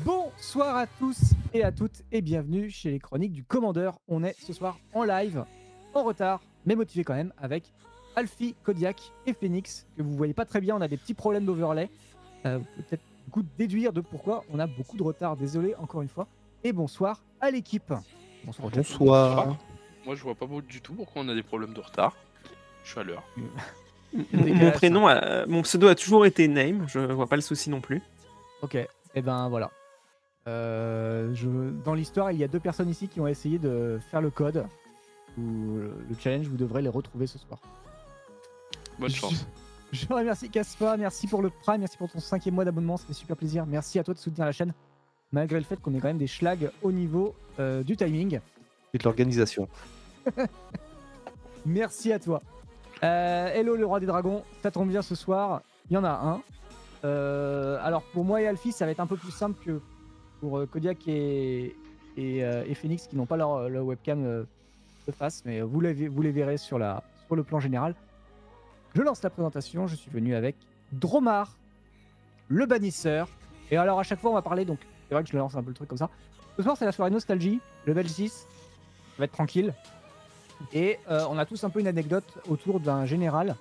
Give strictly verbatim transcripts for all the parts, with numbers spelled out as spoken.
Bonsoir à tous et à toutes et bienvenue chez les Chroniques du Commandeur. On est ce soir en live, en retard, mais motivé quand même, avec Alfie, Kodiak et Phoenix, que vous voyez pas très bien, on a des petits problèmes d'overlay. Euh, vous pouvez peut-être du coup déduire de pourquoi on a beaucoup de retard, désolé encore une fois. Et bonsoir à l'équipe. Bonsoir. Bonsoir. Moi je vois pas du tout pourquoi on a des problèmes de retard. Je suis à l'heure. Mon, mon prénom, a, mon pseudo a toujours été Name, je vois pas le souci non plus. Ok, et eh ben voilà. Euh, je, dans l'histoire, il y a deux personnes ici qui ont essayé de faire le code. Ou le challenge, vous devrez les retrouver ce soir. Bonne chance. Je, je remercie Caspa, merci pour le Prime, merci pour ton cinquième mois d'abonnement, ça fait super plaisir. Merci à toi de soutenir la chaîne, malgré le fait qu'on ait quand même des schlags au niveau euh, du timing. Et de l'organisation. Merci à toi. Euh, hello le roi des dragons, ça tombe bien ce soir, il y en a un. Euh, alors pour moi et Alfie, ça va être un peu plus simple que pour euh, Kodiak et, et, euh, et Phoenix qui n'ont pas leur, leur webcam euh, de face, mais vous les, vous les verrez sur, la, sur le plan général. Je lance la présentation, je suis venu avec Dromar, le bannisseur. Et alors à chaque fois on va parler, donc c'est vrai que je lance un peu le truc comme ça. Ce soir c'est la soirée nostalgie, level six, ça va être tranquille. Et euh, on a tous un peu une anecdote autour d'un général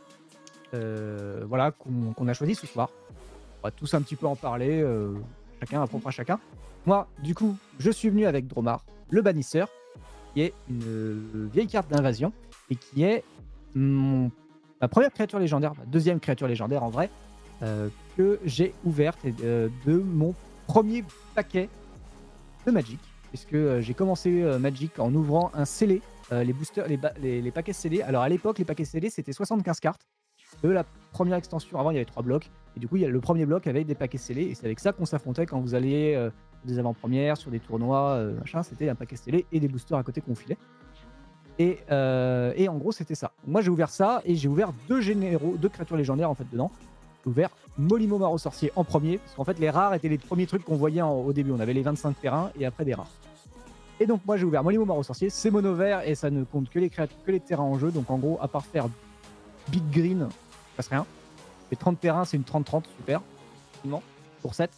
euh, voilà, qu'on qu'on a choisi ce soir. On va tous un petit peu en parler, euh, chacun à propre à chacun. Moi, du coup, je suis venu avec Dromar, le bannisseur, qui est une euh, vieille carte d'invasion et qui est mon, ma première créature légendaire, ma deuxième créature légendaire en vrai, euh, que j'ai ouverte euh, de mon premier paquet de Magic, puisque euh, j'ai commencé euh, Magic en ouvrant un scellé. Euh, les boosters, les, les, les paquets scellés. Alors à l'époque, les paquets scellés, c'était soixante-quinze cartes. De la première extension, avant il y avait trois blocs. Et du coup, il y a le premier bloc avec des paquets scellés. Et c'est avec ça qu'on s'affrontait quand vous alliez euh, des avant-premières, sur des tournois, euh, machin. C'était un paquet scellé et des boosters à côté qu'on filait. Et, euh, et en gros, c'était ça. Moi, j'ai ouvert ça et j'ai ouvert deux généraux, deux créatures légendaires en fait dedans. J'ai ouvert Molimo Maro Sorcier en premier. Parce qu'en fait, les rares étaient les premiers trucs qu'on voyait en, au début. On avait les vingt-cinq terrains et après des rares. Et donc moi j'ai ouvert Molimo Maro Sorcier, c'est mono vert et ça ne compte que les créatures, que les terrains en jeu. Donc en gros, à part faire Big Green, ça passe rien. Les trente terrains, c'est une trente trente, super. Non, pour sept.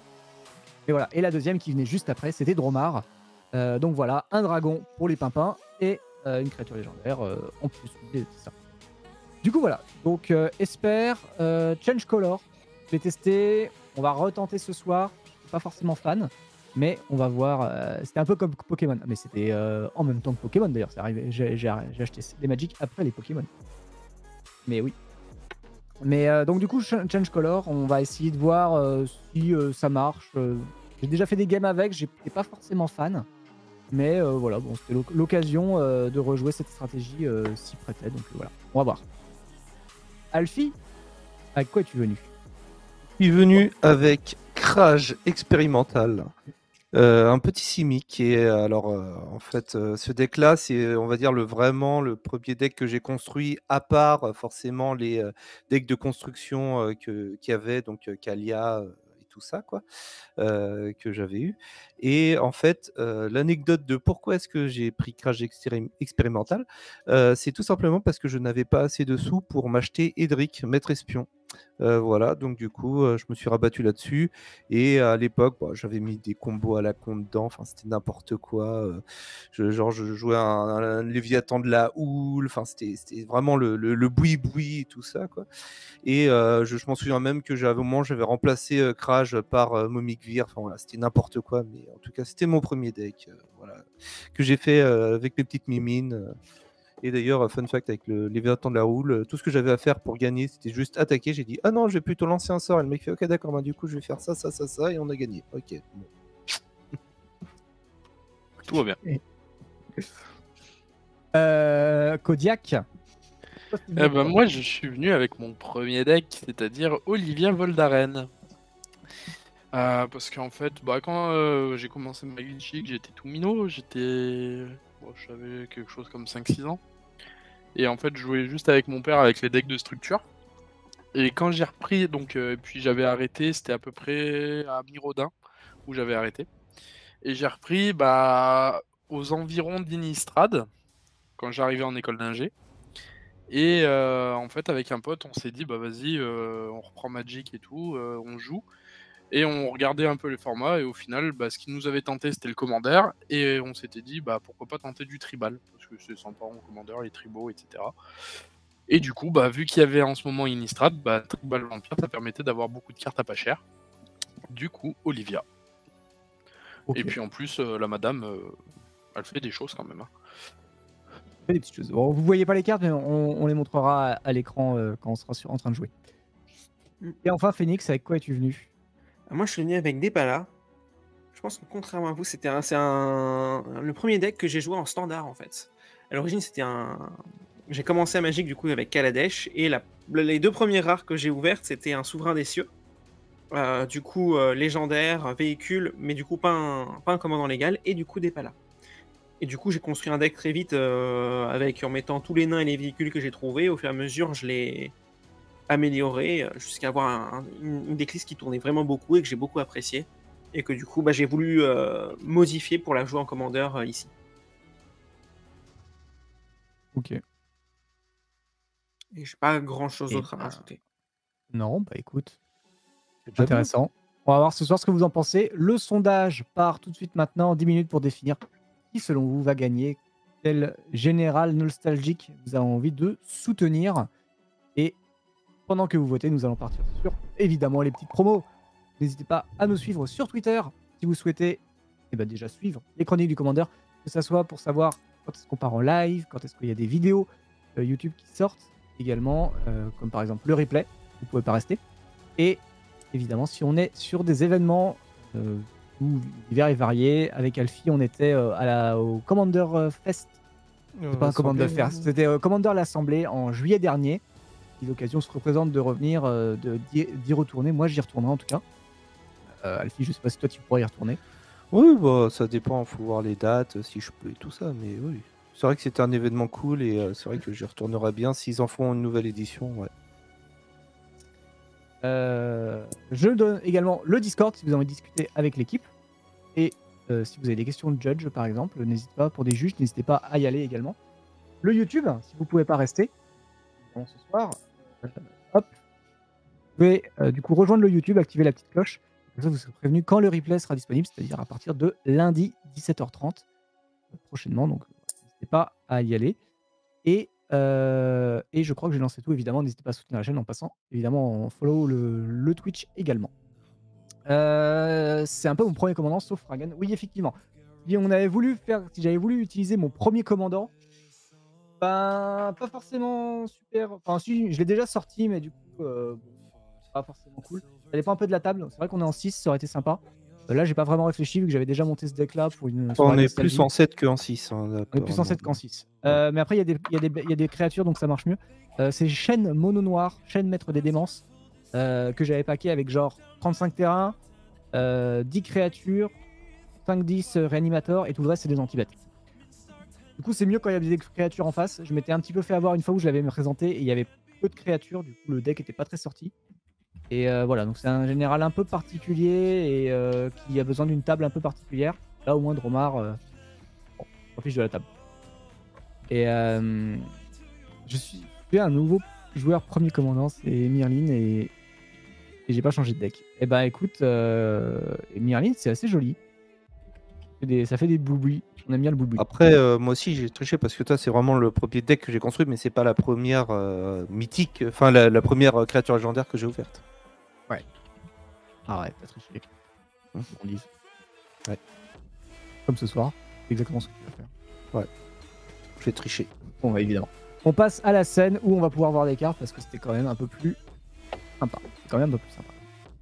Et voilà. Et la deuxième qui venait juste après, c'était Dromar. Euh, donc voilà, un dragon pour les pimpins et euh, une créature légendaire euh, en plus. C'est ça. Du coup voilà. Donc euh, Esper, euh, Change Color. Je l'ai testé. On va retenter ce soir. Je suis pas forcément fan. Mais on va voir, euh, c'était un peu comme Pokémon, mais c'était euh, en même temps que Pokémon d'ailleurs, c'est arrivé, j'ai, j'ai, j'ai acheté les Magic après les Pokémon. Mais oui. Mais euh, donc du coup, Change Color, on va essayer de voir euh, si euh, ça marche. Euh, j'ai déjà fait des games avec, j'étais pas forcément fan. Mais euh, voilà, bon, c'était l'occasion euh, de rejouer cette stratégie euh, s'y prêtait, donc euh, voilà, on va voir. Alfie, avec quoi es-tu venu? Je suis venu avec Kraj expérimental. Euh, un petit Simic qui est alors euh, en fait euh, ce deck là c'est on va dire le vraiment le premier deck que j'ai construit à part euh, forcément les euh, decks de construction euh, que qu'il y avait donc euh, Kalia euh, et tout ça quoi euh, que j'avais eu et en fait euh, l'anecdote de pourquoi est-ce que j'ai pris Kraj expérim expérimental euh, c'est tout simplement parce que je n'avais pas assez de sous pour m'acheter Edric maître espion. Euh, voilà, donc du coup, euh, je me suis rabattu là-dessus. Et à l'époque, bah, j'avais mis des combos à la con dedans. Enfin, c'était n'importe quoi. Euh, je, genre, je jouais un, un Léviathan de la houle. Enfin, c'était, c'était vraiment le, le, le boui-boui et tout ça, quoi. Et euh, je, je m'en souviens même que j'avais au moment, j'avais remplacé euh, Kraj par euh, Momikvir. Enfin, voilà, c'était n'importe quoi. Mais en tout cas, c'était mon premier deck. Euh, voilà, que j'ai fait euh, avec mes petites mimines. Euh, Et d'ailleurs, fun fact avec le Léviathan de la houle, tout ce que j'avais à faire pour gagner, c'était juste attaquer. J'ai dit ah non, je vais plutôt lancer un sort. Et le mec fait ok d'accord, bah, du coup je vais faire ça, ça, ça, ça, et on a gagné. Ok. Bon. Tout va bien. Euh, Kodiak. Eh ben, moi je suis venu avec mon premier deck, c'est-à-dire Olivia Voldaren. Euh, parce qu'en fait, bah, quand euh, j'ai commencé Magic, j'étais tout minot, j'étais. Bon, j'avais quelque chose comme cinq six ans. Et en fait, je jouais juste avec mon père avec les decks de structure. Et quand j'ai repris, donc, euh, puis j'avais arrêté, c'était à peu près à Mirodin où j'avais arrêté. Et j'ai repris bah, aux environs d'Innistrad, quand j'arrivais en école d'ingé. Et euh, en fait, avec un pote, on s'est dit, bah vas-y, euh, on reprend Magic et tout, euh, on joue. Et on regardait un peu les formats, et au final, bah, ce qui nous avait tenté, c'était le Commander, et on s'était dit, bah, pourquoi pas tenter du Tribal, parce que c'est sympa en Commander, les tribaux, et cetera. Et du coup, bah, vu qu'il y avait en ce moment Innistrad, bah, Tribal Vampire, ça permettait d'avoir beaucoup de cartes à pas cher. Du coup, Olivia. Ok. Et puis en plus, euh, la madame, euh, elle fait des choses quand même. Hein. Des petites choses. Bon, vous voyez pas les cartes, mais on, on les montrera à, à l'écran euh, quand on sera sur, en train de jouer. Et enfin, Phoenix, avec quoi es-tu venu? Moi, je suis venu avec des palas. Je pense que contrairement à vous, c'était un, c'est un, le premier deck que j'ai joué en standard en fait. À l'origine, c'était un. J'ai commencé à Magic du coup avec Kaladesh et la, les deux premières rares que j'ai ouvertes, c'était un Souverain des Cieux. Euh, du coup, euh, légendaire, véhicule, mais du coup pas un, pas un commandant légal, et du coup des palas. Et du coup, j'ai construit un deck très vite euh, avec en mettant tous les nains et les véhicules que j'ai trouvés. Au fur et à mesure, je l'ai amélioré jusqu'à avoir un, un, une decklist qui tournait vraiment beaucoup et que j'ai beaucoup apprécié. Et que du coup, bah, j'ai voulu euh, modifier pour la jouer en commandeur euh, ici. Ok. Et j'ai pas grand chose d'autre bah... à rajouter. Non, bah écoute, c'est intéressant. On va voir ce soir ce que vous en pensez. Le sondage part tout de suite maintenant, dix minutes pour définir qui, selon vous, va gagner. Quel général nostalgique vous avez envie de soutenir. Et pendant que vous votez, nous allons partir sur, évidemment, les petites promos. N'hésitez pas à nous suivre sur Twitter si vous souhaitez eh ben déjà suivre les chroniques du commandeur, que ce soit pour savoir quand est-ce qu'on part en live, quand est-ce qu'il y a des vidéos euh, YouTube qui sortent, également, euh, comme par exemple le replay, vous ne pouvez pas rester. Et évidemment, si on est sur des événements euh, divers et variés, avec Alfie, on était euh, à la, au Commander Fest. C'est pas un Commander Fest, c'était euh, Commander l'Assemblée en juillet dernier. Si l'occasion se représente de revenir, euh, de, d'y, d'y retourner, moi j'y retournerai en tout cas. Euh, Alfie, je sais pas si toi tu pourrais y retourner. Oui, bah, ça dépend, il faut voir les dates, si je peux et tout ça, mais oui. C'est vrai que c'était un événement cool et euh, c'est vrai que j'y retournerai bien s'ils en font une nouvelle édition, ouais. Euh, je donne également le Discord si vous avez envie de discuter avec l'équipe. Et euh, si vous avez des questions de judge par exemple, n'hésitez pas, pour des juges, n'hésitez pas à y aller également. Le YouTube, si vous pouvez pas rester bon, ce soir, euh, hop, vous pouvez euh, du coup rejoindre le YouTube, activer la petite cloche. Comme ça, vous serez prévenu quand le replay sera disponible, c'est-à-dire à partir de lundi dix-sept heures trente euh, prochainement. Donc, n'hésitez pas à y aller. Et, euh, et je crois que j'ai lancé tout, évidemment. N'hésitez pas à soutenir la chaîne en passant, évidemment, en follow le, le Twitch également. Euh, c'est un peu mon premier commandant, sauf Fragan. Oui, effectivement. Si on avait voulu faire, si j'avais voulu utiliser mon premier commandant, ben pas forcément super. Enfin, si, je l'ai déjà sorti, mais du coup, euh, pas forcément cool. Ça dépend un peu de la table. C'est vrai qu'on est en six, ça aurait été sympa. Euh, là, j'ai pas vraiment réfléchi vu que j'avais déjà monté ce deck-là pour une. On est plus en sept qu'en six. Hein, on est plus en sept qu'en six. Euh, mais après, il y, y, y a des créatures, donc ça marche mieux. Euh, c'est Chêne Mono Noir, Chêne Maître des Démences, euh, que j'avais packé avec genre trente-cinq terrains, euh, dix créatures, cinq dix réanimateurs, et tout le reste, c'est des anti-bêtes. Du coup, c'est mieux quand il y a des créatures en face. Je m'étais un petit peu fait avoir une fois où je l'avais présenté et il y avait peu de créatures, du coup, le deck était pas très sorti. Et euh, voilà, donc c'est un général un peu particulier et euh, qui a besoin d'une table un peu particulière. Là, au moins, Dromar, euh, bon, on s'en fiche de la table. Et euh, je suis un nouveau joueur premier commandant, c'est Mirlin, et, et j'ai pas changé de deck. Et bah écoute, euh, Mirlin, c'est assez joli. Ça fait des, ça fait des boubouis. On aime bien le boubouis. Après, euh, moi aussi, j'ai triché parce que toi, c'est vraiment le premier deck que j'ai construit, mais c'est pas la première euh, mythique, enfin la, la première créature légendaire que j'ai ouverte. Ouais. Arrête, t'as triché. Hum. On dise. Ouais. Comme ce soir, c'est exactement ce que tu vas faire. Ouais. J'ai triché. Bon, bah, évidemment. On passe à la scène où on va pouvoir voir des cartes parce que c'était quand même un peu plus sympa. C'est quand même un peu plus sympa.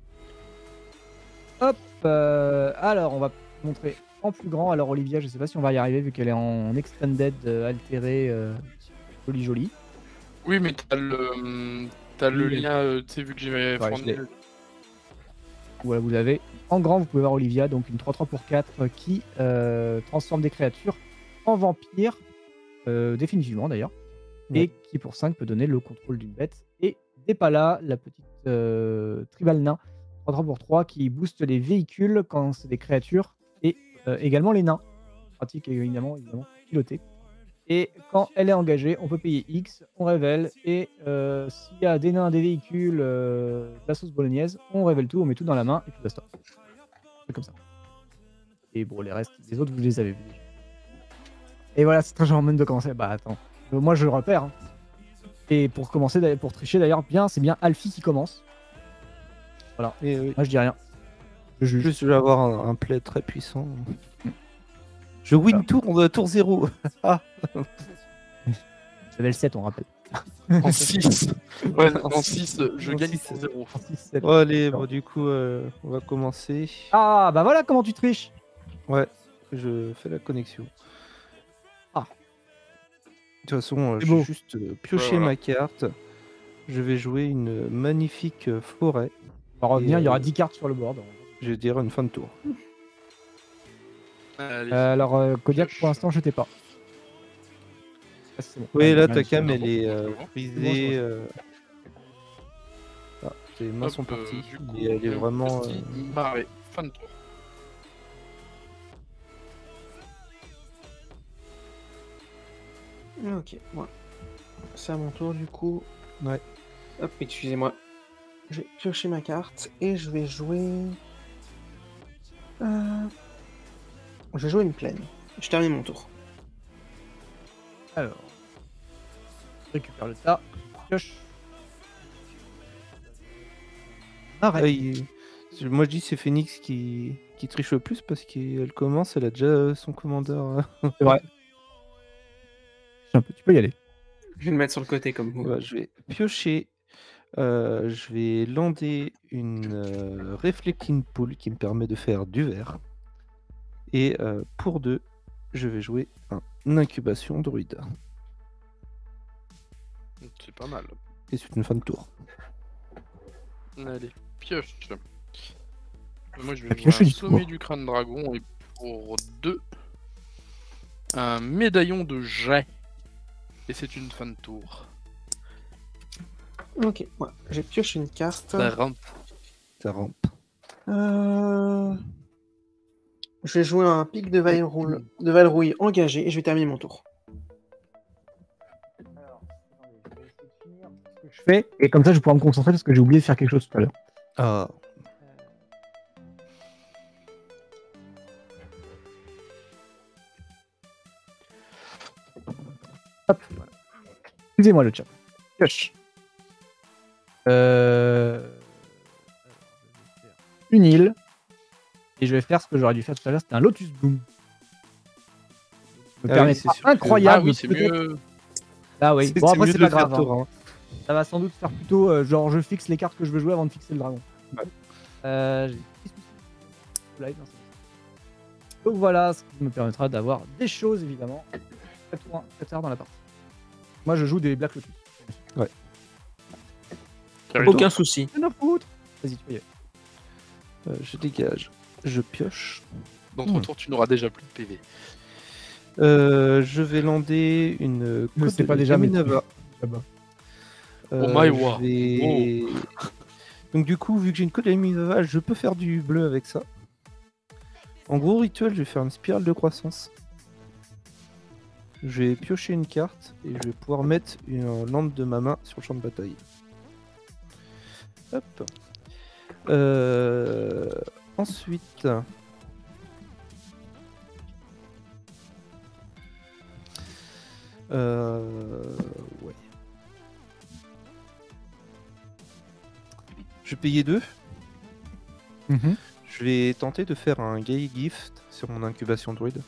Hop. Euh, alors, on va montrer en plus grand. Alors, Olivia, je sais pas si on va y arriver vu qu'elle est en extended, euh, altéré, euh, joli joli. Oui, mais t'as le, t'as le oui, lien, euh, tu sais, vu que j'ai ouais, fourni. Voilà, vous avez en grand, vous pouvez voir Olivia, donc une trois trois pour quatre euh, qui euh, transforme des créatures en vampires, euh, définitivement d'ailleurs, ouais. Et qui pour cinq peut donner le contrôle d'une bête. Et Depala, la petite euh, tribal nain, trois trois pour trois qui booste les véhicules quand c'est des créatures, et euh, également les nains. Pratique évidemment, évidemment piloté. Et quand elle est engagée, on peut payer X, on révèle. Et euh, s'il y a des nains, des véhicules, euh, de la sauce bolognaise, on révèle tout, on met tout dans la main et puis basta. C'est comme ça. Et bon, les restes, les autres, vous les avez vus déjà. Et voilà, c'est très charmant de commencer. Bah attends, Euh, moi je le repère. Hein. Et pour commencer, d'ailleurs- pour tricher d'ailleurs, bien, c'est bien Alfie qui commence. Voilà. Et oui. Moi je dis rien. Je juge. Juste, je vais avoir un, un play très puissant. Je win tour, on tour zéro. Ah. Level sept, on rappelle. En six. Ouais, en six, je En gagne six. pour zéro. six, sept. Bon, allez, bon, du coup, euh, on va commencer. Ah bah voilà comment tu triches. Ouais, je fais la connexion. Ah. De toute façon, euh, C'est je vais beau. juste euh, piocher Ouais, voilà. ma carte. Je vais jouer une magnifique euh, forêt. On va revenir, Et, il y aura euh, dix cartes sur le board. Je vais dire une fin de tour. Allez. Euh, alors euh, Kodiak, Pioche. pour l'instant, je t'ai pas. Ah, c'est bon. Oui, Ouais, là, ouais, ta c'est cam, bon. elle est euh, C'est bon, c'est bon, brisée. je euh, Ah, tes mains Hop, sont euh, parties. du coup, Et elle est le vraiment. petit euh, marais. Fin de tour. Ok, moi. C'est à mon tour du coup. Ouais. Hop, excusez-moi. Je vais piocher ma carte et je vais jouer. Euh, Je vais jouer une plaine. Je termine mon tour. Alors, je récupère le tas. Pioche. Arrête. ah, il- Moi, je dis c'est Phoenix qui... qui triche le plus parce qu'elle commence, elle a déjà euh, son commandeur. euh. C'est vrai. Un peu, tu peux y aller. Je vais le mettre sur le côté comme vous. Ouais, je vais piocher. Euh, je vais lander une euh, Reflecting Pool qui me permet de faire du vert. Et euh, pour deux, je vais jouer un incubation druide. C'est pas mal. Et c'est une fin de tour. Allez, pioche. Moi je La vais pioche jouer un du sommet tour. du crâne dragon et pour deux, un médaillon de jet. Et c'est une fin de tour. Ok, moi, j'ai pioché une carte. Ça rampe. Ça rampe. Euh, Je vais jouer un pic de Valrouille, de Valrouille engagé et je vais terminer mon tour. Alors, attendez, je vais essayer de finir ce que je fais. Et comme ça, je vais pouvoir me concentrer parce que j'ai oublié de faire quelque chose tout à l'heure. Ah, Hop, voilà. Excusez-moi le chat. Pioche. Euh... alors, je vais faire une île. Et je vais faire ce que j'aurais dû faire tout à l'heure, c'était un Lotus Bloom. Me Ah oui, permettra c'est sûr que- incroyable. Ah oui, c'est peut-être- mieux. Ah oui. c'est Bon c'est après mieux c'est de pas le faire grave. hein. tour, hein. Ça va sans doute faire plutôt euh, genre je fixe les cartes que je veux jouer avant de fixer le dragon. Ouais. Euh, j'ai des petits soucis. Live, non, c'est bon. Donc voilà, ce qui me permettra d'avoir des choses évidemment très tard- très tard dans la partie. Moi je joue des Black Lotus. Carré Aucun souci. Rien à foutre. Vas-y, tu peux y aller. Euh, je dégage. Je pioche. Dans ton Hmm. tour, tu n'auras déjà plus de P V. Euh, je vais lander une Ne côte sais de pas déjà, mais Yaminava. là-bas. Euh, Oh my wa. je vais- Donc du coup, vu que j'ai une côte de Yaminava, je peux faire du bleu avec ça. En gros rituel, je vais faire une spirale de croissance. Je vais piocher une carte et je vais pouvoir mettre une lampe de ma main sur le champ de bataille. Hop. Euh, Ensuite... Euh... Ouais. Je vais payer deux. Mhm. Je vais tenter de faire un gay gift sur mon incubation druide.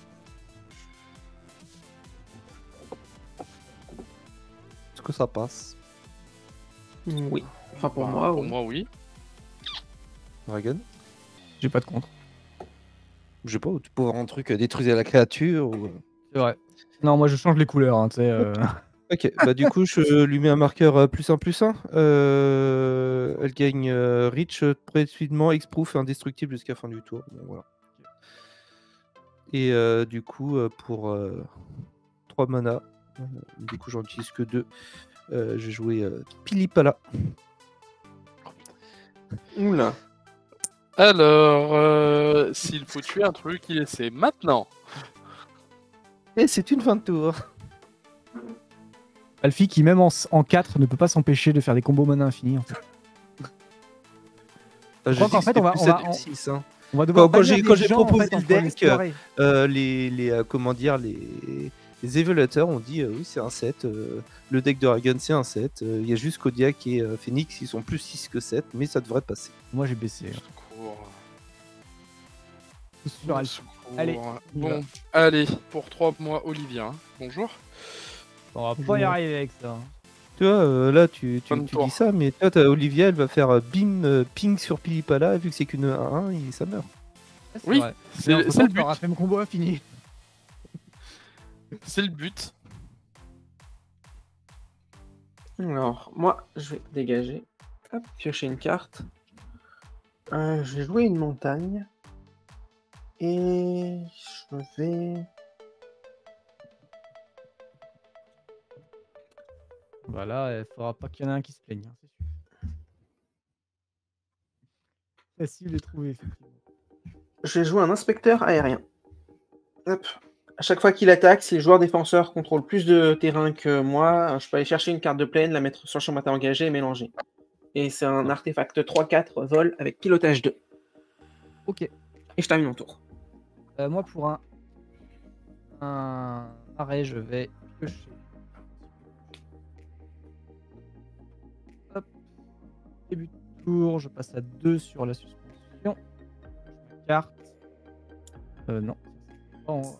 Est-ce que ça passe? Oui. Enfin pour Bah, moi, Pour oui. moi, oui. Dragon? J'ai pas de contre. Je sais pas, tu peux avoir un truc euh, détruisez la créature ou... C'est vrai. Non, moi je change les couleurs, hein, tu sais. euh. Ok, bah du coup je lui mets un marqueur euh, plus un plus un. Euh, elle gagne euh, Reach, euh, précisément, X-Proof et indestructible jusqu'à fin du tour. Bon, voilà. Et euh, du coup, euh, pour euh, trois mana, euh, du coup j'en utilise que deux. Euh, je vais jouer euh, Pilipala. Oula. Alors, euh, s'il faut tuer un truc, il- c'est maintenant. Et c'est une fin de tour. Alfie qui, même en, en quatre, ne peut pas s'empêcher de faire des combos mana infinis. En fait. Je crois dis qu'en que fait, c'était on va- plus on sept va- ou six, hein. On va devoir Quand- quand bannir j'ai- des quand j'ai gens, en proposé fait, le entre les deck, soirées. Euh, les, les euh, comment dire, les, les évaluateurs ont dit euh, oui, c'est un sept. euh, le deck de Dragon, c'est un sept. euh, Il y a juste Kodiak et euh, Phoenix qui sont plus six que sept, mais ça devrait passer. Moi, j'ai baissé. hein. Secours. Tout sur Alfie. Secours. Allez, on y va. Bon, allez, pour trois mois, Olivia. hein. Bonjour. On va pas y Bonjour. arriver avec ça. hein. Tu vois, euh, là, tu, tu, Fin de tu tour. dis ça, mais toi, t'as Olivia, elle va faire euh, bim, euh, ping sur Pilipala, vu que c'est qu'une un un, il- ça meurt. Ouais, Oui, vrai. c'est- Mais entre-temps, c'est le tu but. auras fait mon combo infini. C'est le but. Alors, moi, je vais dégager. Hop, piocher une carte. Euh, je vais jouer une montagne. Et je vais... Voilà, il faudra pas qu'il y en ait un qui se plaigne. hein, c'est sûr. Facile de trouver, effectivement. Je vais jouer un inspecteur aérien. Hop. À chaque fois qu'il attaque, si le joueur défenseur contrôle plus de terrain que moi, je peux aller chercher une carte de plaine, la mettre sur le champ bataille engagé et mélanger. Et c'est un artefact trois quatre vol avec pilotage deux. Ok. Et je termine mon tour. Euh, moi, pour un, un arrêt, je vais piocher. Hop. Début de tour, je passe à deux sur la suspension. Je mets une carte. Euh, non. Pas en-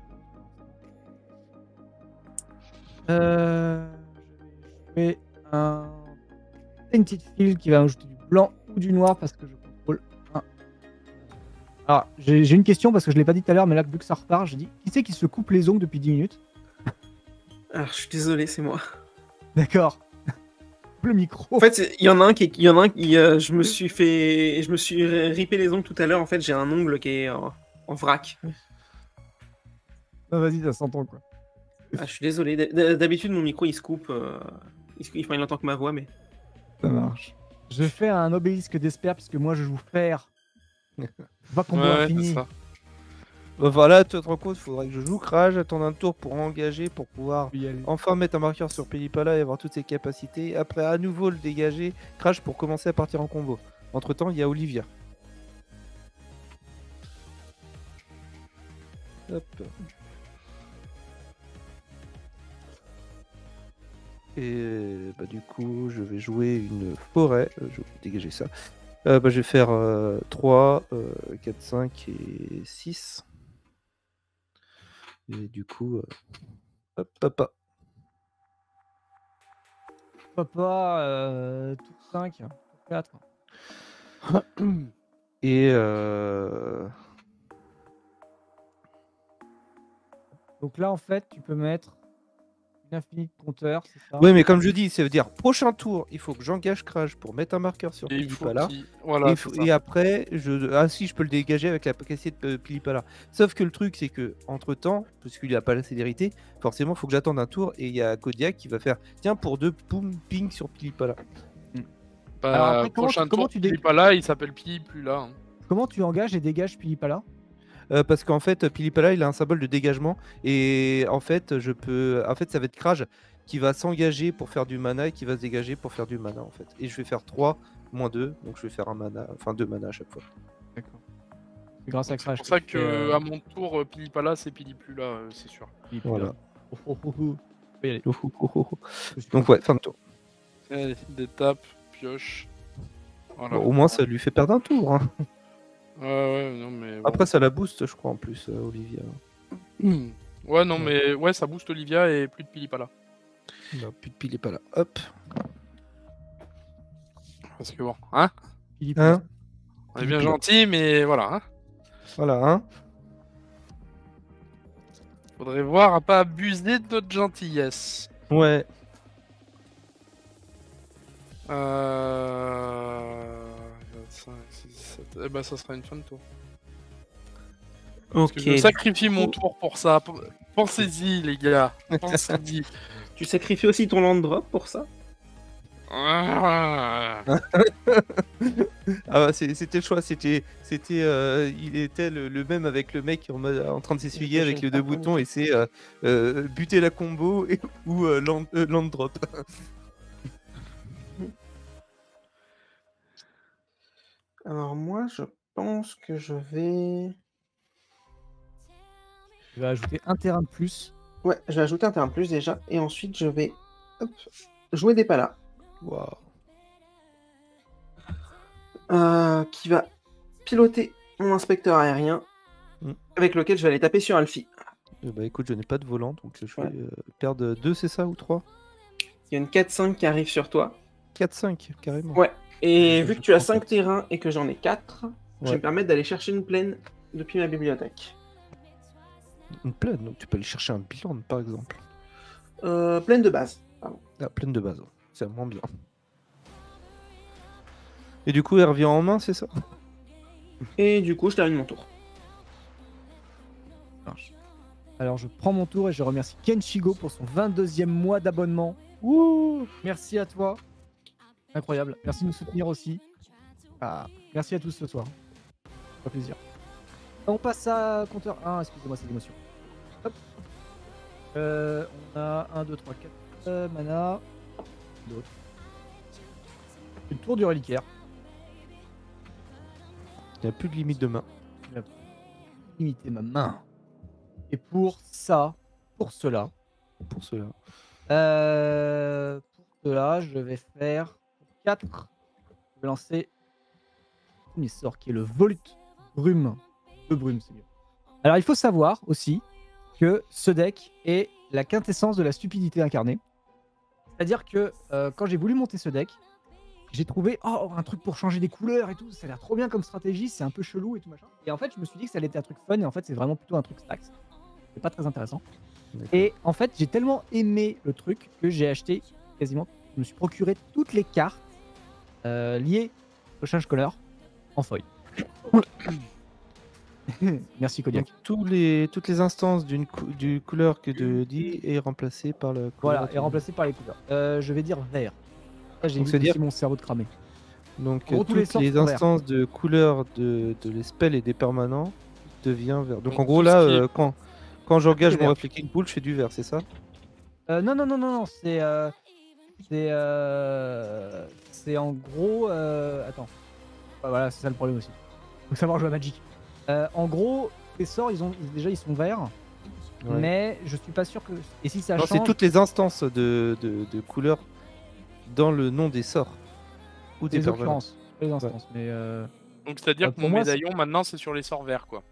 Euh, je vais jouer un Tainted Field qui va ajouter du blanc ou du noir parce que je contrôle un. Alors, j'ai j'ai une question parce que je l'ai pas dit tout à l'heure, mais là, vu que ça repart, j'ai dit qui c'est qui se coupe les ongles depuis dix minutes? Alors, je suis désolé, c'est moi. D'accord. Le micro. En fait, il y en a un qui, il y en a un qui, euh, je me suis fait, je me suis ripé les ongles tout à l'heure. En fait, j'ai un ongle qui est en, en vrac. Ah, vas-y, ça s'entend quoi. Ah, je suis désolé. D- d- D'habitude, mon micro il se coupe. euh, il, se... il, enfin, il entend que ma voix, mais. Ça marche. Je fais un obélisque d'espère puisque moi je joue fer. Pas combo Ouais, infini. c'est ça. Bah, voilà, tu te rends compte, il faudrait que je joue Kraj, attendre un tour pour engager, pour pouvoir Puis y aller. enfin mettre un marqueur sur Pilipala et avoir toutes ses capacités. Après, à nouveau le dégager, Crash pour commencer à partir en combo. Entre temps, il y a Olivia. Hop. Et bah, du coup, je vais jouer une forêt. Euh, Je vais dégager ça. Euh, bah, je vais faire euh, trois, euh, quatre, cinq et six. Et du coup, euh, hop, hop, hop. Papa, euh, tour cinq, tour quatre. Et euh... Donc là en fait tu peux mettre une infinie de compteur, c'est ça? ouais, mais comme je dis, ça veut dire prochain tour, il faut que j'engage Crash pour mettre un marqueur sur Et il faut Pilipala. qu'il- Voilà, Et, c'est faut- ça. et après, je... ah si, je peux le dégager avec la capacité de Pilipala. Sauf que le truc, c'est que entre temps, parce qu'il n'a pas la célérité, forcément, il faut que j'attende un tour et il y a Kodiak qui va faire tiens pour deux, boum, ping sur Pilipala. Bah, Alors après, comment prochain tu- comment tour, tu il dé- est pas là, il s'appelle Pi, plus là. hein. Comment tu engages et dégages Pilipala? Euh, parce qu'en fait, Pilipala, il a un symbole de dégagement et en fait, je peux, en fait, ça va être Kraj qui va s'engager pour faire du mana et qui va se dégager pour faire du mana en fait. Et je vais faire trois moins deux, donc je vais faire un mana, enfin deux mana à chaque fois. D'accord. C'est grâce à C'est Crash. pour ça que tu que fais, euh, à mon tour, euh, Pili pas là, c'est Pili plus là, euh, c'est sûr. Pilipala. Voilà. Oh, oh, oh, oh. Faut y aller. Oh, oh, oh, oh. Donc ouais, fin de tour. Allez, des tapes, pioche. Voilà. Bon, au moins, ça lui fait perdre un tour. hein. Ouais, ouais, non, mais. bon. Après, ça la booste, je crois, en plus, euh, Olivia. Ouais, non, mais ouais, ça booste Olivia et plus de Pili pas là. Non, plus de Pilipala. Hop. Parce que bon, hein Pilipala. Hein On est bien Pilipala. gentil, mais voilà. Hein Voilà, hein. Faudrait voir à pas abuser de notre gentillesse. Ouais. Euh... cinq, six, sept... Eh ben, ça sera une fin de tour. Parce Ok. que je sacrifie mon tour pour ça. P- Pensez-y, les gars. Pensez-y. Tu sacrifies aussi ton land drop pour ça? Ah. Ah bah, c'est- c'était le choix, c'était, c'était, euh, il était le, le même avec le mec en, mode- en train de s'essuyer avec les deux boutons et c'est euh, euh, buter la combo et, ou euh, land, euh, land drop. Alors moi, je pense que je vais... Je vais ajouter un terrain de plus. Ouais, je vais ajouter un terrain de plus déjà. Et ensuite, je vais hop, jouer des palas. Waouh. Euh, qui va piloter mon inspecteur aérien. Mm. Avec lequel je vais aller taper sur Alfie. Euh, bah écoute, je n'ai pas de volant, donc je vais Ouais. euh, perdre deux, c'est ça, ou trois? Il y a une quatre cinq qui arrive sur toi. quatre cinq, carrément. Ouais. Et Je- vu je que tu as prends cinq quatre. terrains et que j'en ai quatre, je vais Ouais. me permettre d'aller chercher une plaine depuis ma bibliothèque. Une plaine, donc tu peux aller chercher un bilan, par exemple. Euh, plaine de base. Pardon. Ah, plaine de base, c'est moins bien. Et du coup, elle revient en main, c'est ça? Et du coup, je termine mon tour. Alors je prends mon tour et je remercie Kenshigo pour son vingt-deuxième mois d'abonnement. Ouh, merci à toi. Incroyable. Merci de nous soutenir aussi. Ah, merci à tous ce soir. Ça fait plaisir. On passe à compteur un. Excusez-moi, c'est l'émotion. Hop. Euh, on a un, deux, trois, quatre euh, mana. D'autres. Une tour du reliquaire. Il n'y a plus de limite de main. Limiter ma main. Et pour ça, pour cela, Pour cela. euh, pour cela, je vais faire quatre. Je vais lancer le premier sort qui est le Volute Brume. Le Brume, c'est mieux. Alors, il faut savoir aussi que ce deck est la quintessence de la stupidité incarnée. C'est-à-dire que euh, quand j'ai voulu monter ce deck, j'ai trouvé oh, un truc pour changer des couleurs et tout. Ça a l'air trop bien comme stratégie, c'est un peu chelou et tout machin. Et en fait, je me suis dit que ça allait être un truc fun et en fait, c'est vraiment plutôt un truc stacks. C'est pas très intéressant. D'accord. Et en fait, j'ai tellement aimé le truc que j'ai acheté quasiment. Je me suis procuré toutes les cartes euh, liées au change color en feuille. Merci Kodiak. Donc, tous les, toutes les instances d'une cou- du couleur que de dit est remplacée par le couleur. Voilà, du- et remplacé par les couleurs. Euh, je vais dire vert. Ça, j'ai Donc, vu c'est-à-dire- aussi mon cerveau de cramer. Donc En gros, euh, tous les toutes sorts les, sont verts. instances de couleur de, de les spells et des permanents devient vert. Donc Donc, en gros tout là, ce qui est- euh, quand, quand j'engage C'est mon vert. Reflecting Pool, je fais du vert, c'est ça? Euh, non, non, non, non, non, c'est. Euh, c'est. Euh, c'est en gros. Euh, attends. Ouais, voilà, c'est ça le problème aussi. Faut savoir jouer à Magic. Euh, en gros, les sorts, ils ont, ils- déjà, ils sont verts. Ouais. Mais je suis pas sûr que. Et si ça Non, c'est change. toutes les instances de, de, de couleur dans le nom des sorts. Ou des les permanents. occurrences, pas les instances. Mais. Euh, Donc c'est-à dire Euh, que pour mon moi, médaillon maintenant c'est sur les sorts verts quoi.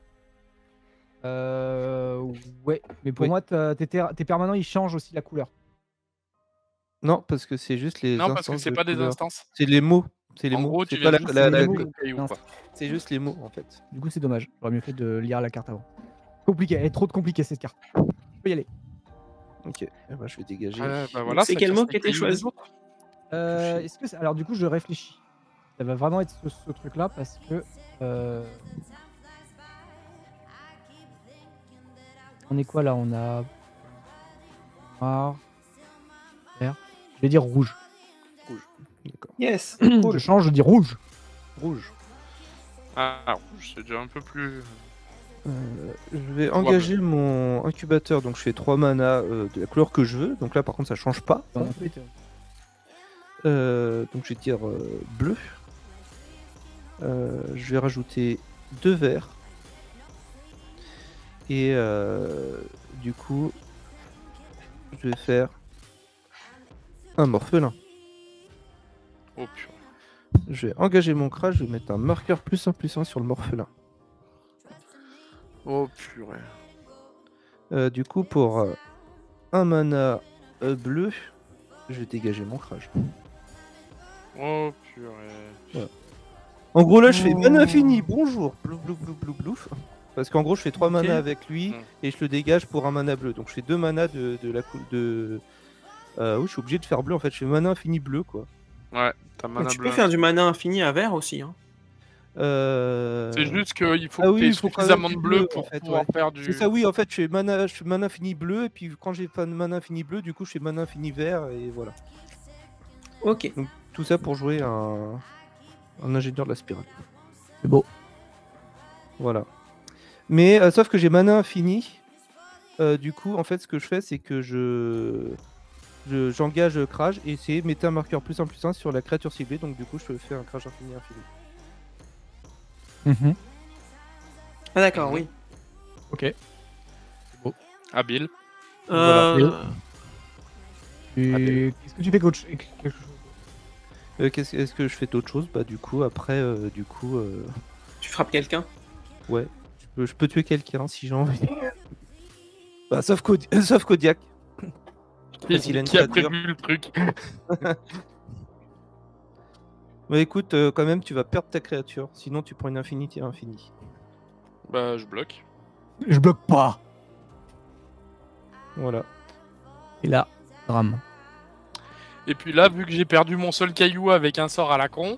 euh, ouais, mais pour Oui. moi, t'as- tes, ter- tes permanents, ils changent aussi la couleur. Non, parce que c'est juste les Non instances parce que c'est de pas des couleur. instances. C'est les mots. C'est les En mots. gros C'est tu pas viens la, juste la- de la- les jouer mots. mon caillou Non, quoi. c'est juste les mots en fait. Du coup, c'est dommage. J'aurais mieux fait de lire la carte avant. Compliqué, elle est trop compliquée cette carte. Je peux y aller. Ok, eh ben, je vais dégager. Ouais, bah voilà, c'est ça quel casse mot les qui a été cailloux des choisi autres. Euh, Touché. est-ce que c'est- alors du coup je réfléchis. Ça va vraiment être ce, ce truc-là parce que euh, on est quoi là? On a noir, vert. Je vais dire rouge. D'accord. Yes. Je Cool. change, je dis rouge. Rouge. Ah rouge c'est déjà un peu plus. Euh, je vais engager mon incubateur, donc je fais trois mana euh, de la couleur que je veux. Donc là par contre ça change pas. On a fait- Euh, donc je vais dire euh, bleu. Euh, je vais rajouter deux verts. Et euh, du coup, je vais faire un morphelin. Oh purée. Je vais engager mon crash, je vais mettre un marqueur plus un plus un sur le morphelin. Oh purée. Euh, du coup, pour euh, un mana euh, bleu, je vais dégager mon crash. Oh purée. En gros, là, je fais Oh. mana infini, bonjour, blou blou blou blou blouf. Parce qu'en gros, je fais trois Ok. mana avec lui Mm. et je le dégage pour un mana bleu. Donc, je fais deux mana de, de la couleur de. Euh, oui, je suis obligé de faire bleu en fait. Je fais mana infini bleu quoi. Ouais, t'as mana Tu peux bleu. faire du mana infini à vert aussi. Hein. Euh... C'est juste qu'il faut Ah que oui, tu aies il faut quand suffisamment même de du bleu bleu, pour en fait, pouvoir ouais. faire du. C'est ça, oui, en fait, je fais mana, je fais mana infini bleu et puis quand j'ai pas de mana infini bleu, du coup, je fais mana infini vert et voilà. Ok. Tout ça pour jouer un, un ingénieur de la spirale. C'est beau. Voilà. Mais euh, sauf que j'ai mana infini. Euh, du coup, en fait, ce que je fais, c'est que je je- j'engage Kraj et c'est mettez un marqueur plus un plus un sur la créature ciblée. Donc du coup, je fais un Kraj infini infini. Mhm. Ah d'accord, Mhm. oui. Ok. Habile. Voilà. Euh, Et qu'est-ce que tu fais coach quelque chose Euh, qu'est-ce- Est-ce que je fais d'autres choses? Bah du coup, après, euh, du coup, euh, Tu frappes quelqu'un. ouais, je peux, je peux tuer quelqu'un si j'ai envie. Bah, sauf, Codi- sauf Kodiak. Qui, S'il a une qui a créature. prévu le truc? Bah écoute, euh, quand même, tu vas perdre ta créature. Sinon, tu prends une infinité infinie. Bah, je bloque. Je bloque pas. Voilà. Et là, drame. Et puis là, vu que j'ai perdu mon seul caillou avec un sort à la con,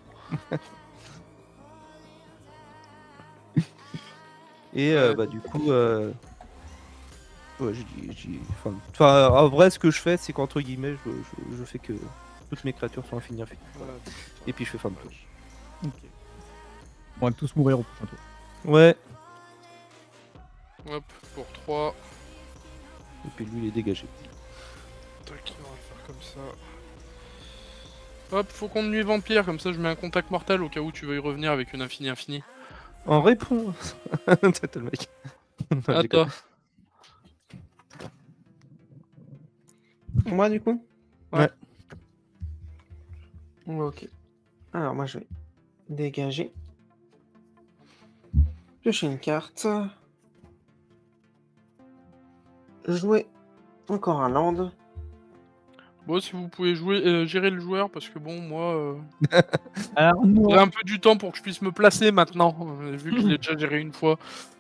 Et euh, Ouais. bah du coup, euh... ouais, j'ai- j'ai- enfin, enfin, en vrai, ce que je fais, c'est qu'entre guillemets, je, je- je fais que toutes mes créatures sont infinies, infinies. Voilà. Et puis je fais fin de tour. Ok. On va tous mourir au prochain tour. Ouais. hop, pour trois. Et puis lui, il est dégagé. Tac, on va le faire comme ça. Hop, faut qu'on nuit vampire, comme ça je mets un contact mortel au cas où tu veux y revenir avec une infinie infinie. En réponse. T'as le mec. Non, je déconne. Attends. Moi du coup. Ouais. Ok. Alors moi je vais dégager. Piocher une carte. Jouer encore un land. Bon, si vous pouvez jouer, euh, gérer le joueur, parce que bon, moi, euh, Alors, il nous, faudrait un peu du temps pour que je puisse me placer maintenant, euh, vu que je l'ai déjà géré une fois.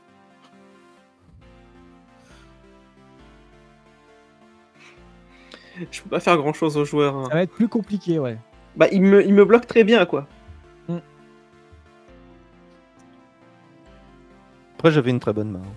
Je peux pas faire grand chose aux joueurs. hein. ça va être plus compliqué, ouais. Bah il me, il me bloque très bien quoi. Après, j'avais une très bonne main.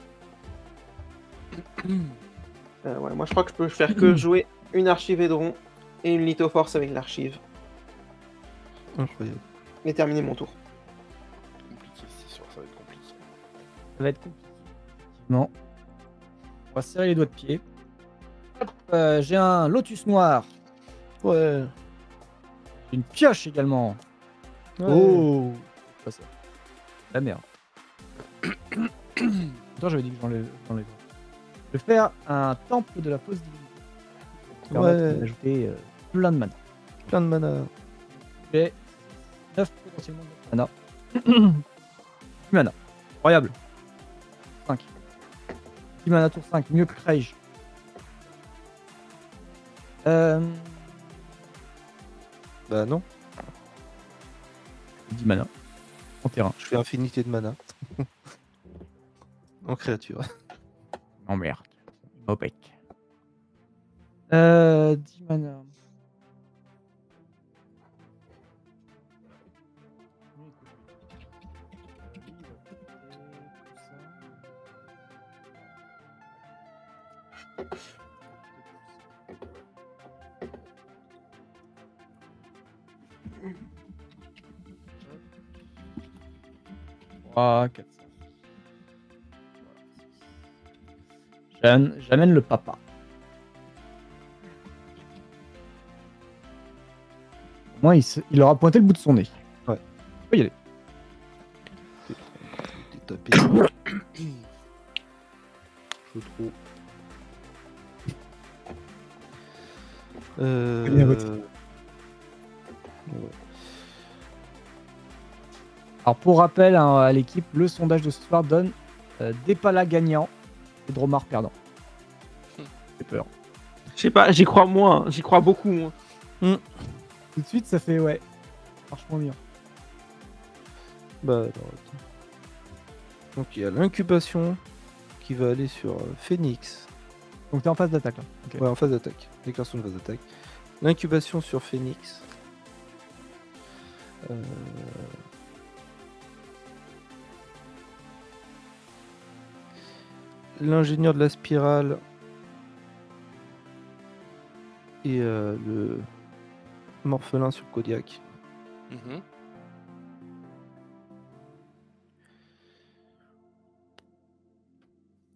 Euh, ouais, moi je crois que je peux faire que jouer une archive Aedron et une lithoforce avec l'archive. Incroyable. Et terminer mon tour. Compliqué, cette histoire, ça va être compliqué. Ça va être compliqué. Non. On va serrer les doigts de pied. Hop, euh, j'ai un lotus noir. Ouais. Une pioche également. Ouais. Oh, c'est pas ça. La merde. Attends, j'avais dit que j'enlève. j'enlève. Je vais faire un temple de la fausse divinité. Qui va permettre Ouais. d'ajouter euh, plein de mana. Plein de mana. J'ai neuf potentiellement de mana. dix mana. Incroyable. cinq. dix mana tour cinq, mieux que Rage. Euh... Bah non, dix mana. En terrain. je fais infinité de mana. En créature. Oh merde. Mopek. Euh, dix mana. trois, quatre, cinq. J'amène j'amène le papa. Au moins, il, se- il aura pointé le bout de son nez. Ouais. Il peut y aller. T'es tapé. Je trouve. Euh... Bien voté. Ouais. Alors, pour rappel hein, à l'équipe, le sondage de ce soir donne euh, Depala gagnant et Dromar perdant. J'ai peur. Je sais pas, j'y crois moins, hein. J'y crois beaucoup moins. Tout de suite, ça fait ouais. Franchement bien. Bah, alors, attends. Donc il y a l'incubation qui va aller sur euh, Phoenix. Donc, t'es en phase d'attaque là. Ok. Ouais, en phase d'attaque. Déclaration de phase d'attaque. L'incubation sur Phoenix. Euh... L'ingénieur de la spirale. Et euh, le morphelin sur Kodiak. Mhm.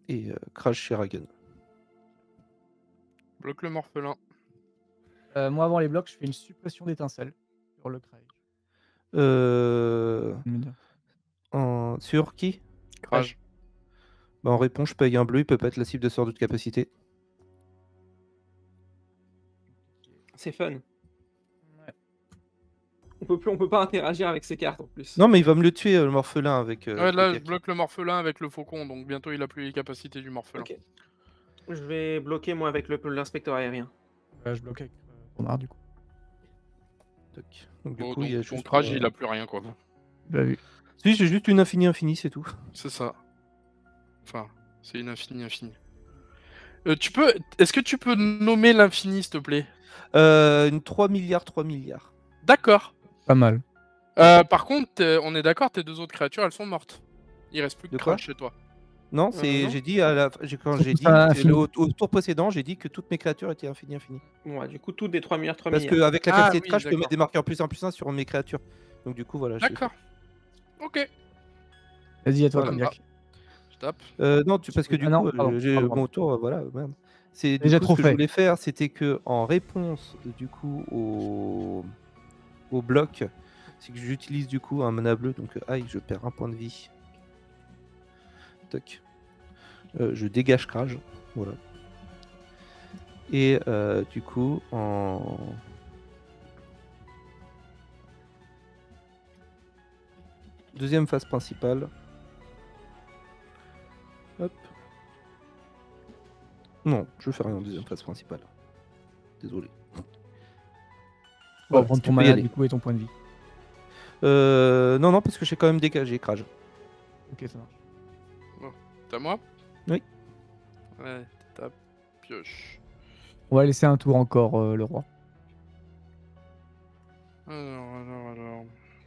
et euh, Crash chez Ragen. Bloque le morphelin. Euh, moi, avant les blocs, je fais une suppression d'étincelles sur le Craig. Euh... Je veux dire. En... Sur qui? Crash. Bah, en réponse, je paye un bleu, il peut pas être la cible de sort de capacité. C'est fun. Ouais. On peut plus, on peut pas interagir avec ces cartes en plus. Non, mais il va me le tuer, euh, le morphelin, avec... euh, Ouais, là, je Kodiak. bloque le morphelin avec le faucon, donc bientôt il a plus les capacités du morphelin. Ok. Je vais bloquer moi avec le- l'inspecteur aérien. Ouais, je bloque avec euh, Bernard, du coup. Toc. Donc, du Bon, coup, il y a donc, ton juste... Crash, euh, il a plus rien, quoi. Bah vu. Si, j'ai juste une infinie infinie, c'est tout. C'est ça. Enfin, c'est une infinie infinie. Euh, tu peux... Est-ce que tu peux nommer l'infini, s'il te plaît? Euh, une trois milliards, trois milliards. D'accord. Pas mal. Euh, par contre, euh, on est d'accord, tes deux autres créatures, elles sont mortes. Il reste plus que De quoi Crash chez toi. Non, c'est... non. j'ai dit, à la... j'ai- quand Surtout j'ai dit, ça, c'est infini. le... au... au tour précédent, j'ai dit que toutes mes créatures étaient infinies infinies. Bon, ouais, du coup, toutes des trois milliards, trois Parce milliards. qu'avec la Ah, capacité de oui, Crash, je peux d'accord. mettre des marqueurs plus un plus un sur mes créatures. Donc du coup, voilà. je l'ai D'accord. Ok. Vas-y, à toi, Voilà. Kodiak. Je tape. fait. Euh, non, tu... parce que du Ah non, coup, pardon, euh, j'ai pardon, pardon. mon tour, euh, voilà, merde. C'est du Déjà coup, trop ce que fait. je voulais faire, c'était que en réponse du coup au, au bloc, c'est que j'utilise du coup un mana bleu, donc euh, aïe, je perds un point de vie. Toc. Euh, je dégage Crash, voilà. Et euh, du coup, en deuxième phase principale, hop. Non, je fais rien en deuxième phase principale. Désolé. On va Voilà, prendre tu ton peux y mana aller. du coup et ton point de vie. Euh, non, non, parce que j'ai quand même dégagé Crash. Ok, ça marche. C'est à moi? Oui. Ouais, tape. Pioche. On va laisser un tour encore, euh, le roi. Alors, alors, alors.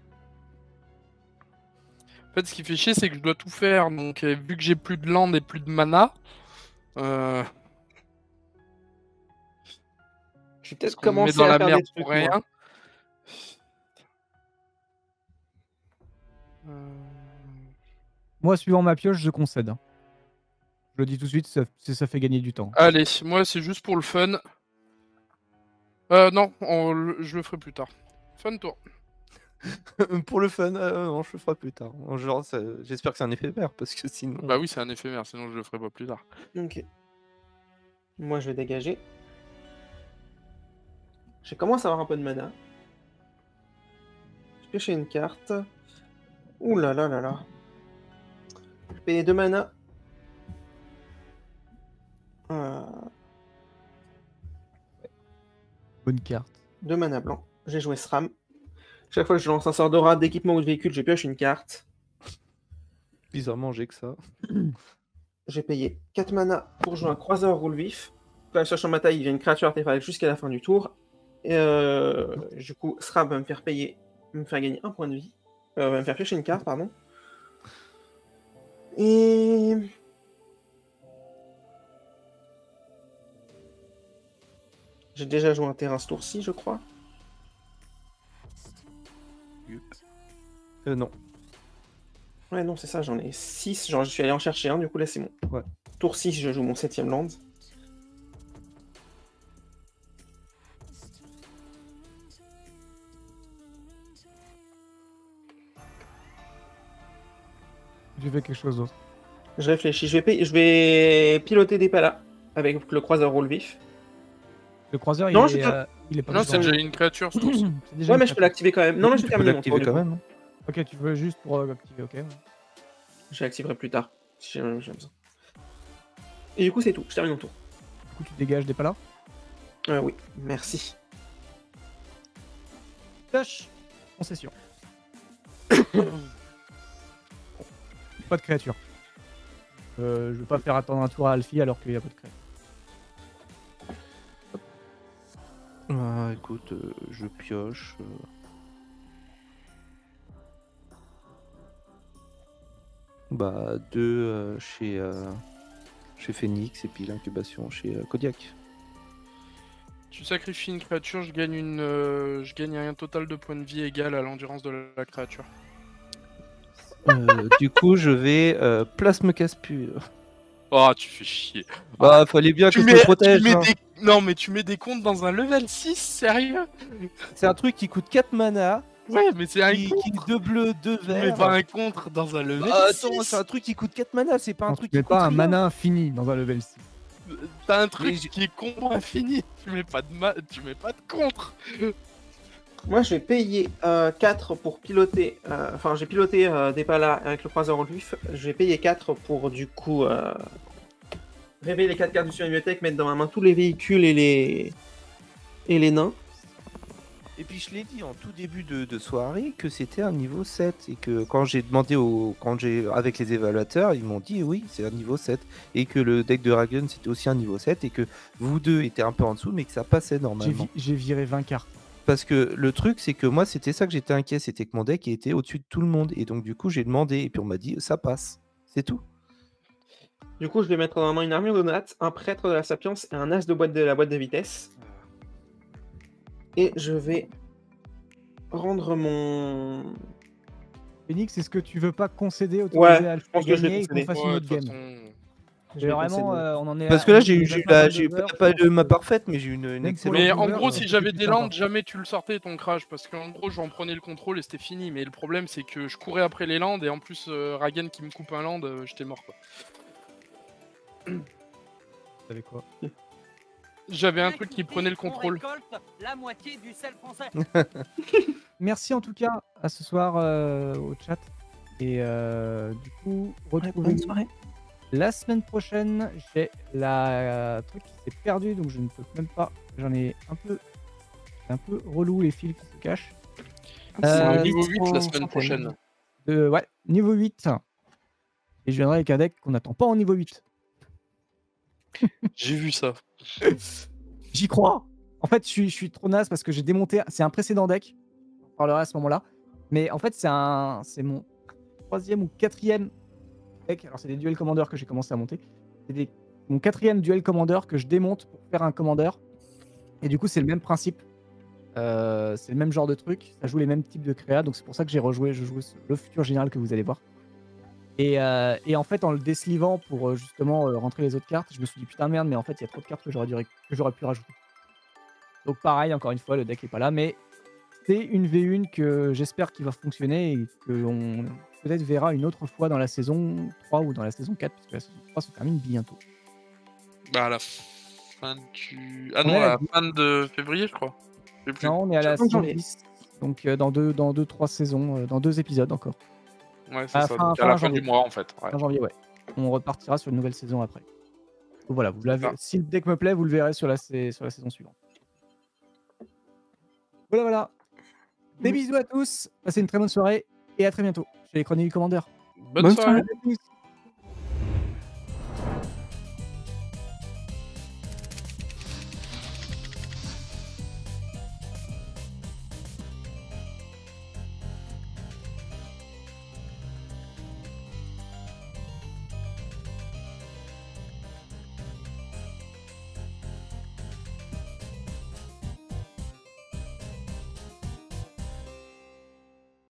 En fait, ce qui fait chier, c'est que je dois tout faire. Donc, euh, vu que j'ai plus de land et plus de mana, euh, Je vais parce peut-être qu'on me met commencer dans à la faire merde des pour trucs, moi. rien. Euh, Moi, suivant ma pioche, je concède. hein. Je le dis tout de suite, ça, ça ça fait gagner du temps. Allez, moi, c'est juste pour le fun. Euh, non, on le- je le ferai plus tard. Fun tour. Pour le fun, euh, non, je le ferai plus tard. Genre, ça- j'espère que c'est un éphémère, parce que sinon... Bah oui, c'est un éphémère, sinon je le ferai pas plus tard. Ok. Moi, je vais dégager. Je commence à avoir un peu de mana. Je pioche une carte. Ouh là là là là. Je paye deux mana. Euh, Bonne carte. deux mana blanc. J'ai joué SRAM. Chaque fois que je lance un sort d'aura d'équipement ou de véhicule, je pioche une carte. Bizarrement, j'ai que ça. J'ai payé quatre mana pour jouer un croiseur roule vif. Quand elle cherche en bataille, il vient une créature artefact jusqu'à la fin du tour. Et euh, du coup, SRAM va me faire payer, me faire gagner un point de vie. Euh, va me faire piocher une carte, pardon. Et... J'ai déjà joué un terrain ce tour-ci, je crois. Euh, non. Ouais, non, c'est ça, j'en ai six. Genre, je suis allé en chercher un, du coup, là, c'est mon Ouais. tour six, je joue mon septième land. J'ai fait quelque chose d'autre. Je réfléchis, je vais, payer- je vais piloter des palas avec le croiseur roule vif. Le croiseur, Non, il, je est, peux- euh, il est pas Non, dedans. c'est déjà une créature ce tour-ci. C'est déjà Ouais, une mais je peux carte. l'activer quand même. Non, là, je tu vais peux terminer mon tour. l'activer du quand coup. même. hein. Ok, tu veux juste pour euh, activer, ok. ouais. Je l'activerai plus tard, si j'ai j'ai besoin. Et du coup, c'est tout, je termine mon tour. Du coup, tu dégages des palas. Euh, oui, merci. Pioche. Concession. Pas de créature. Euh, je vais pas faire attendre un tour à Alfie alors qu'il n'y a pas de créature. Ah, écoute, euh, je pioche. euh. Bah, deux euh, chez, euh, chez Phoenix et puis l'incubation chez euh, Kodiak. Tu sacrifies une créature, je gagne une, euh, je gagne un total de points de vie égal à l'endurance de la, la créature. Euh, du coup, je vais euh, plasme casse-pur. Oh, tu fais chier. Bah, fallait bien que Tu je mets, me tu protège. mets hein. des... Non, mais tu mets des comptes dans un level six, sérieux? C'est un truc qui coûte quatre mana, Ouais, mais c'est un qui, qui contre. est deux bleus, deux Tu mets verts. pas un contre dans un level Bah, six. attends, c'est un truc qui coûte quatre mana, c'est pas un Non, truc tu mets qui coûte pas un rien. mana infini dans un level six. T'as un truc Mais j'ai- qui est combo infini. Tu mets pas de ma... tu mets pas de contre. Moi, je vais payer euh, quatre pour piloter. euh, Enfin, j'ai piloté euh, des palas avec le croiseur en luif. Je vais payer quatre pour du coup euh, révéler les quatre cartes du bibliothèque, mettre dans ma main tous les véhicules et les et les nains. Et puis je l'ai dit en tout début de, de soirée que c'était un niveau sept et que quand j'ai demandé au, quand j'ai avec les évaluateurs, ils m'ont dit oui, c'est un niveau sept et que le deck de Dragon c'était aussi un niveau sept et que vous deux étiez un peu en dessous mais que ça passait J'ai normalement. vi- j'ai viré vingt cartes. Parce que le truc c'est que moi c'était ça que j'étais inquiet, c'était que mon deck était au-dessus de tout le monde et donc du coup j'ai demandé et puis on m'a dit ça passe, c'est tout. Du coup, je vais mettre dans ma main une armure de natte, un prêtre de la sapience et un as de boîte de la boîte de vitesse. Et je vais rendre mon. Phoenix, est-ce que tu veux pas concéder, Ouais, autoriser à je pense Alpha que je vais gagner et qu'on concéder. fasse une Ouais, de autre toute game? façon. Je Mais vais vraiment, concéder. euh, on en est Parce à- que là on j'ai est eu, à j'ai eu vingt-cinq la, j'ai vingt-deux pas, heures, pas je de pense ma que- parfaite mais j'ai eu une, une Même pour excellente. les Mais en joueurs, gros, euh, si c'était j'avais plus des sympa. landes, jamais tu le sortais ton crash parce qu'en gros, j'en prenais le contrôle et c'était fini. Mais le problème, c'est que je courais après les landes et en plus, euh, Ragen qui me coupe un land, euh, j'étais mort quoi. Vous savez quoi? J'avais un truc qui prenait le contrôle. La moitié du sel français. Merci en tout cas à ce soir euh, au chat. Et euh, du coup, retrouvez-nous soirée. la semaine prochaine. J'ai la truc qui s'est perdu, donc je ne peux même pas. J'en ai un peu. C'est un peu relou les fils qui se cachent. C'est Euh, un niveau huit la sans- semaine sans prochaine. De, ouais, niveau huit. Et je viendrai avec un deck qu'on n'attend pas en niveau huit. J'ai vu ça. J'y crois. En fait, je suis, je suis trop naze parce que j'ai démonté. C'est un précédent deck. On parlera à ce moment-là. Mais en fait, c'est un, c'est mon troisième ou quatrième deck. Alors, c'est des duel commanders que j'ai commencé à monter. C'est des- mon quatrième duel commander que je démonte pour faire un commander. Et du coup, c'est le même principe. Euh, c'est le même genre de truc. Ça joue les mêmes types de créa. Donc, c'est pour ça que j'ai rejoué. Je joue le futur général que vous allez voir. Et, euh, et en fait, en le déslivant pour euh, justement euh, rentrer les autres cartes, je me suis dit putain merde, mais en fait, il y a trop de cartes que j'aurais dû ré- que j'aurais pu rajouter. Donc pareil, encore une fois, le deck est pas là, mais c'est une V un que j'espère qu'il va fonctionner et qu'on peut-être verra une autre fois dans la saison trois ou dans la saison quatre, puisque la saison trois se termine bientôt. Bah, à la fin du. Ah On non, est à à la la fin de février, je crois. Je sais plus. Non, on est à la Fin saison janvier. dix, donc euh, dans deux, dans deux, trois saisons, euh, dans deux épisodes encore. Ouais, c'est à la ça. fin- Donc, fin à la fin janvier. du mois, en fait. Ouais. Fin janvier, ouais. On repartira sur une nouvelle saison après. Donc voilà, vous l'avez. ça. Si le deck me plaît, vous le verrez sur la, sa- sur la saison suivante. Voilà, voilà. Des bisous à tous. Passez une très bonne soirée et à très bientôt chez les Chroniques du Commander. Bonne, Bonne soirée. soirée. À tous.